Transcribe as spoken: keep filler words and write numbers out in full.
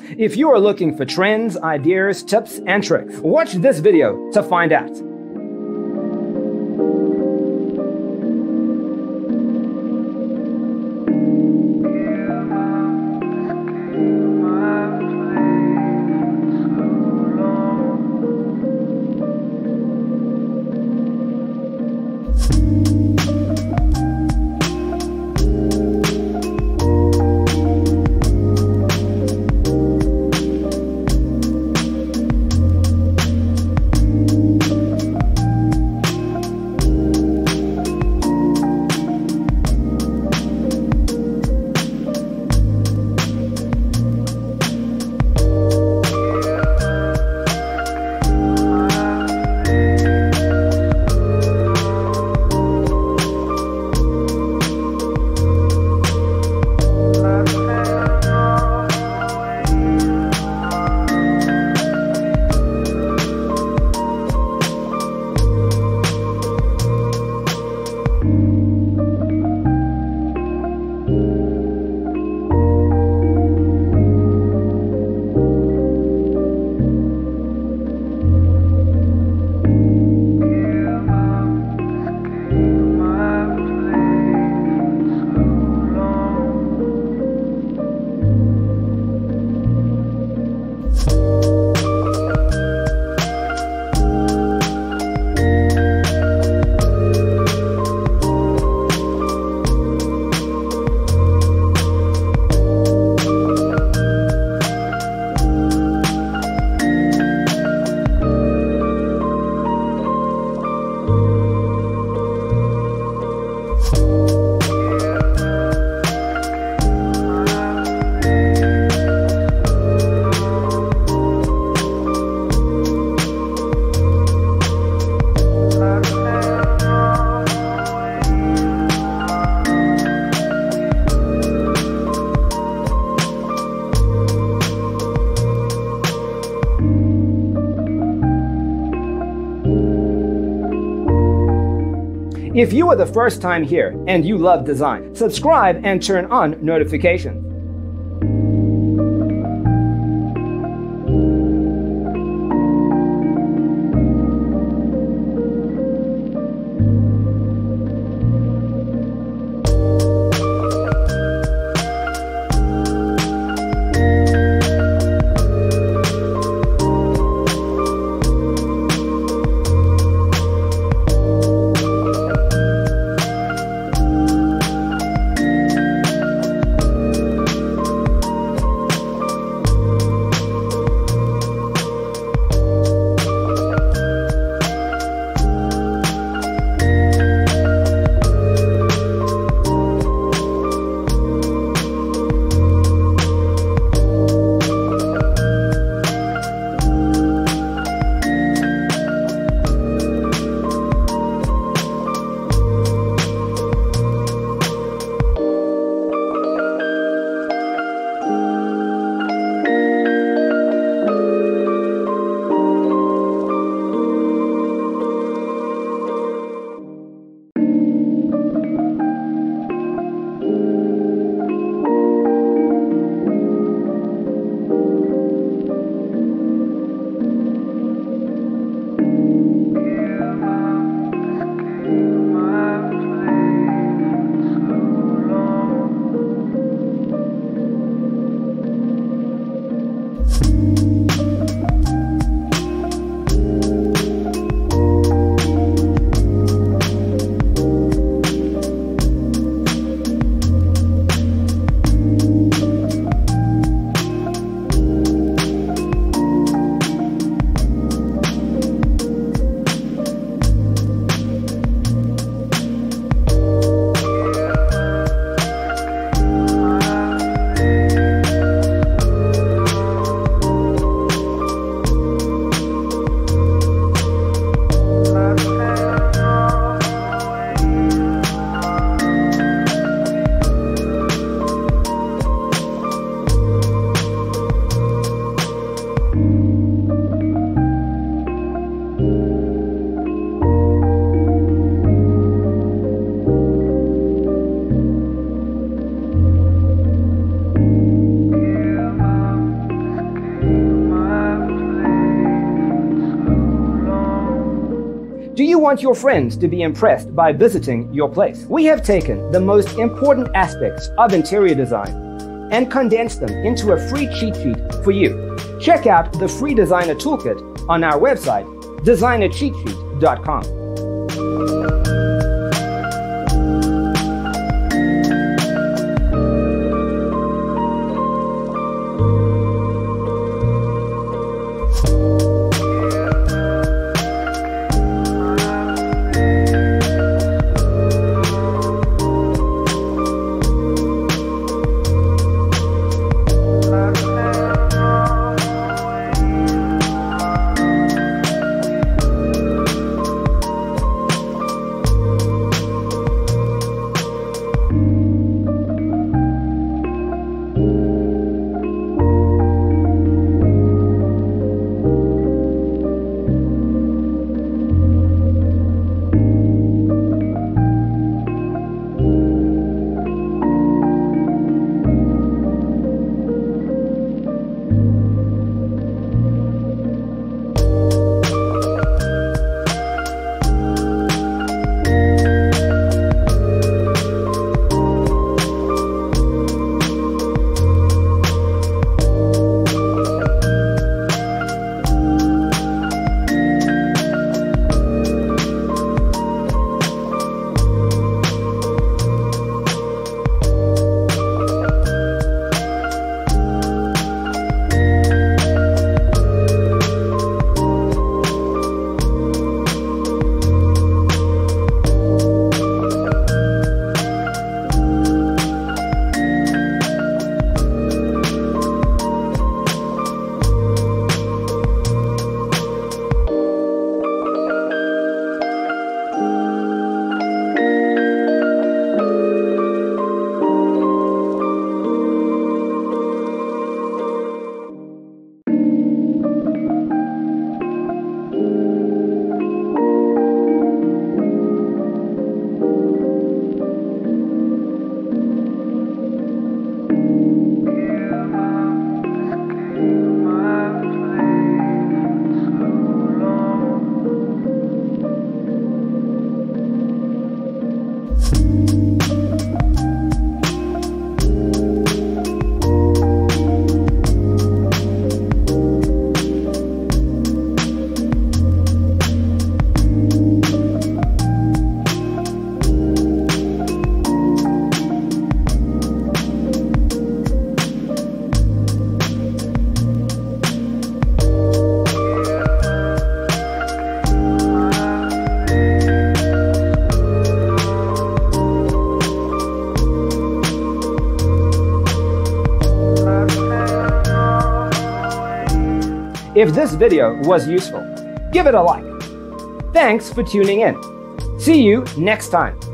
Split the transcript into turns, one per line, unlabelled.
If you are looking for trends, ideas, tips, and tricks, watch this video to find out. If you are the first time here and you love design, subscribe and turn on notifications. want your friends to be impressed by visiting your place. We have taken the most important aspects of interior design and condensed them into a free cheat sheet for you. Check out the free designer toolkit on our website, designer cheat sheet dot com. If this video was useful, give it a like. Thanks for tuning in. See you next time.